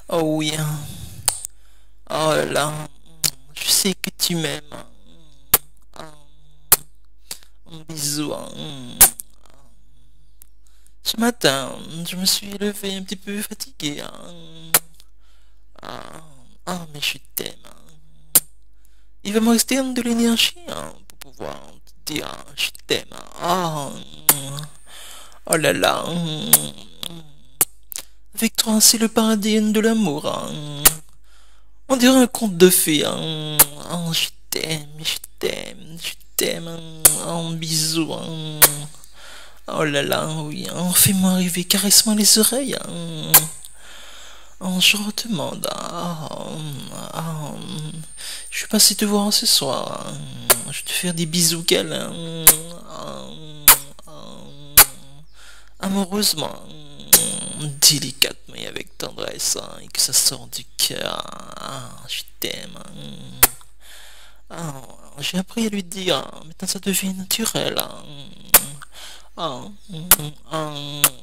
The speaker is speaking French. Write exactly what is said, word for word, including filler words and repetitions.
Oh oui, hein. Oh là là, je sais que tu m'aimes, hein. Ah, un bisou, hein. Ce matin, je me suis levé un petit peu fatigué, hein. Ah, ah, mais je t'aime, hein. Il va me rester de l'énergie, hein, pour pouvoir te dire hein, je t'aime, hein. Ah, oh là là, avec toi, c'est le paradis de l'amour, hein. On dirait un conte de fées, hein. Oh, je t'aime, je t'aime, je t'aime, hein. Oh, bisous, hein. Oh là là, oui, hein. Fais-moi rêver, caresse-moi les oreilles, hein. Oh, je redemande, hein. Oh, oh, je vais passer te voir ce soir, hein. Je vais te faire des bisous câlins, hein. Oh, amoureusement, délicatement et avec tendresse, hein, et que ça sort du cœur. Ah, je t'aime. Ah, j'ai appris à lui dire, maintenant ça devient naturel. Ah, ah, ah,